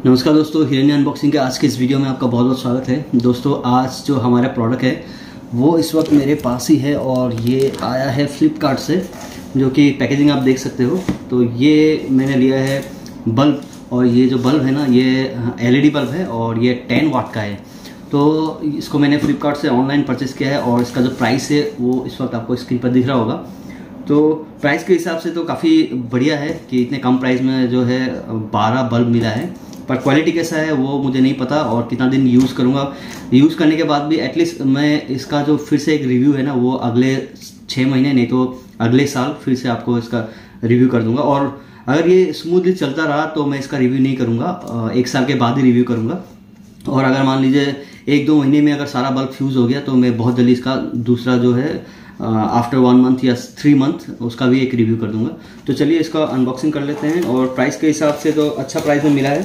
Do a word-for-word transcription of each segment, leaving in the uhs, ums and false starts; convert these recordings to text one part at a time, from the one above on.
नमस्कार दोस्तों, हिरण्य अनबॉक्सिंग के आज के इस वीडियो में आपका बहुत बहुत स्वागत है। दोस्तों, आज जो हमारा प्रोडक्ट है वो इस वक्त मेरे पास ही है और ये आया है फ्लिपकार्ट से, जो कि पैकेजिंग आप देख सकते हो। तो ये मैंने लिया है बल्ब, और ये जो बल्ब है ना, ये एलईडी बल्ब है और ये टेन वाट का है। तो इसको मैंने फ्लिपकार्ट से ऑनलाइन परचेज़ किया है और इसका जो प्राइस है वो इस वक्त आपको स्क्रीन पर दिख रहा होगा। तो प्राइस के हिसाब से तो काफ़ी बढ़िया है कि इतने कम प्राइस में जो है बारह बल्ब मिला है। पर क्वालिटी कैसा है वो मुझे नहीं पता, और कितना दिन यूज़ करूँगा। यूज़ करने के बाद भी एटलीस्ट मैं इसका जो फिर से एक रिव्यू है ना, वो अगले छः महीने नहीं तो अगले साल फिर से आपको इसका रिव्यू कर दूंगा। और अगर ये स्मूथली चलता रहा तो मैं इसका रिव्यू नहीं करूँगा, एक साल के बाद ही रिव्यू करूँगा। और अगर मान लीजिए एक दो महीने में अगर सारा बल्ब फ्यूज़ हो गया तो मैं बहुत जल्दी इसका दूसरा जो है आफ्टर वन मंथ या थ्री मंथ उसका भी एक रिव्यू कर दूंगा। तो चलिए इसका अनबॉक्सिंग कर लेते हैं। और प्राइस के हिसाब से तो अच्छा प्राइस में मिला है।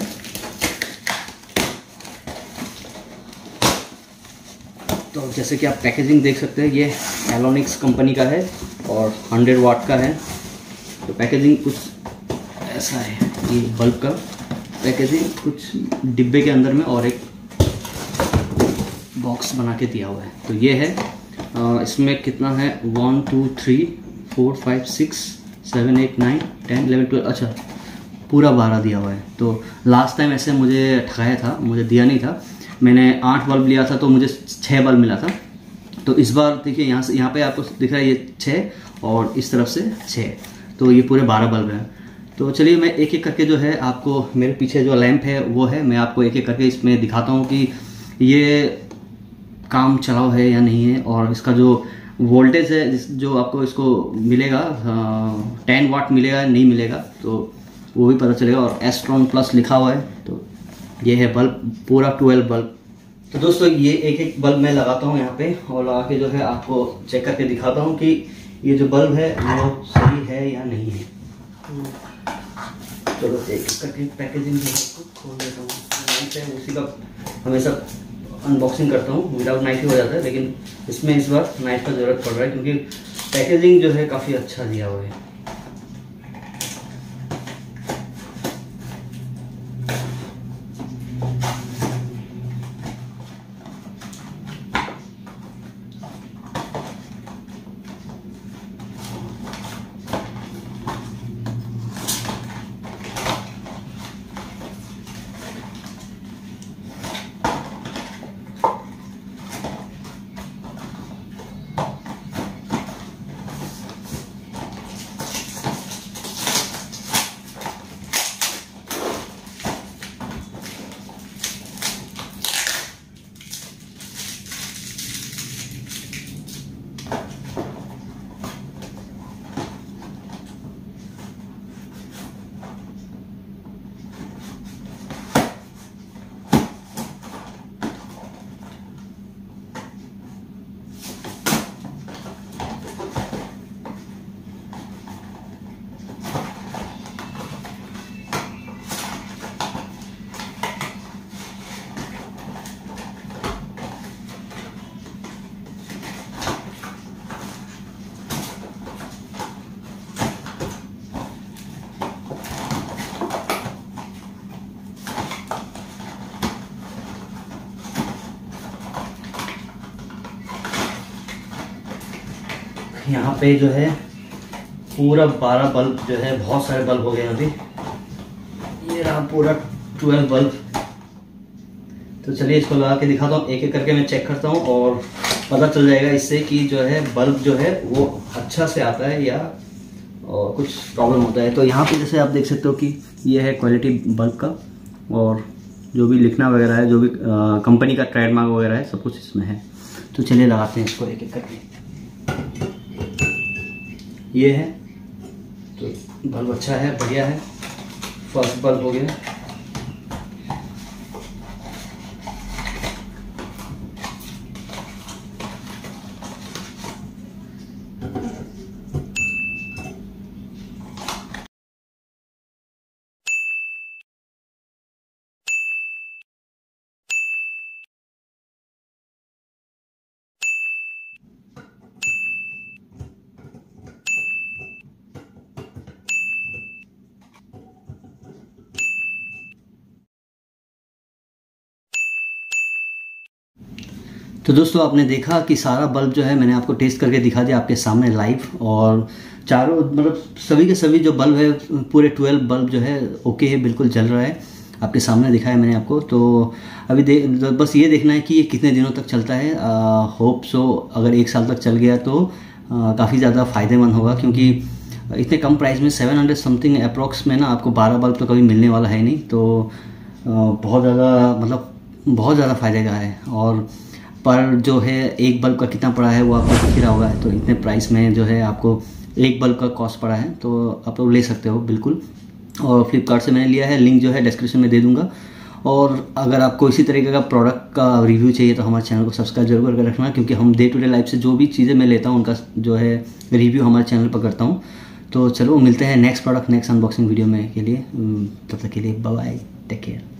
तो जैसे कि आप पैकेजिंग देख सकते हैं, ये एलोनिक्स कंपनी का है और हंड्रेड वाट का है। तो पैकेजिंग कुछ ऐसा है, ये बल्ब का पैकेजिंग कुछ डिब्बे के अंदर में और एक बॉक्स बना के दिया हुआ है। तो ये है, आ, इसमें कितना है, one two three four five six seven eight nine ten eleven twelve, अच्छा पूरा बारह दिया हुआ है। तो लास्ट टाइम ऐसे मुझे ठगाया था, मुझे दिया नहीं था। मैंने आठ बल्ब लिया था तो मुझे छः बल्ब मिला था। तो इस बार देखिए यहाँ से, यहाँ पे आपको दिख रहा है ये छः और इस तरफ से छः, तो ये पूरे बारह बल्ब हैं। तो चलिए मैं एक एक करके जो है आपको, मेरे पीछे जो लैंप है वो है, मैं आपको एक एक करके इसमें दिखाता हूँ कि ये काम चलाओ है या नहीं है, और इसका जो वोल्टेज है जो आपको इसको मिलेगा टेन वाट मिलेगा नहीं मिलेगा तो वो भी पता चलेगा। और एस्ट्रॉन प्लस लिखा हुआ है। तो ये है बल्ब, पूरा ट्वेल्व बल्ब। तो दोस्तों ये एक एक बल्ब मैं लगाता हूँ यहाँ पे, और लगा के जो है आपको चेक करके दिखाता हूँ कि ये जो बल्ब है वो सही है या नहीं है। चलो एक एक करके पैकेजिंग खोल देता हूँ। नाइफ है, उसी का हमेशा अनबॉक्सिंग करता हूँ, विदाउट नाइफ ही हो जाता है, लेकिन इसमें इस बार नाइफ का ज़रूरत पड़ रहा है क्योंकि पैकेजिंग जो है काफ़ी अच्छा दिया हुआ है। यहाँ पे जो है पूरा बारह बल्ब जो है, बहुत सारे बल्ब हो गए अभी। ये रहा पूरा ट्वेल्व बल्ब। तो चलिए इसको लगा के दिखाता हूँ, एक एक करके मैं चेक करता हूँ और पता चल जाएगा इससे कि जो है बल्ब जो है वो अच्छा से आता है या और कुछ प्रॉब्लम होता है। तो यहाँ पे जैसे आप देख सकते हो कि ये है क्वालिटी बल्ब का, और जो भी लिखना वगैरह है, जो भी कंपनी का ट्रेडमार्क वगैरह है, सब कुछ इसमें है। तो चलिए लगाते हैं इसको एक एक करके। ये है, तो बल्ब अच्छा है, बढ़िया है। फर्स्ट बल्ब हो गया। तो दोस्तों आपने देखा कि सारा बल्ब जो है मैंने आपको टेस्ट करके दिखा दिया आपके सामने लाइव, और चारों मतलब सभी के सभी जो बल्ब है पूरे ट्वेल्व बल्ब जो है ओके है, बिल्कुल जल रहा है, आपके सामने दिखाया मैंने आपको। तो अभी दे बस ये देखना है कि ये कितने दिनों तक चलता है। होप सो अगर एक साल तक चल गया तो काफ़ी ज़्यादा फ़ायदेमंद होगा, क्योंकि इतने कम प्राइस में सेवन हंड्रेड समथिंग अप्रॉक्स में ना आपको बारह बल्ब तो कभी मिलने वाला है नहीं। तो बहुत ज़्यादा मतलब बहुत ज़्यादा फ़ायदे का है। और पर जो है एक बल्ब का कितना पड़ा है वो आपको दिख ही रहा होगा। तो इतने प्राइस में जो है आपको एक बल्ब का कॉस्ट पड़ा है, तो आप लोग ले सकते हो बिल्कुल। और फ्लिपकार्ट से मैंने लिया है, लिंक जो है डिस्क्रिप्शन में दे दूंगा। और अगर आपको इसी तरीके का प्रोडक्ट का रिव्यू चाहिए तो हमारे चैनल को सब्सक्राइब जरूर करके रखना, क्योंकि हम डे टू डे लाइफ से जो भी चीज़ें मैं लेता हूँ उनका जो है रिव्यू हमारे चैनल पर करता हूँ। तो चलो मिलते हैं next product next unboxing video में के लिए। तब तक के लिए बाय बाय, टेक केयर।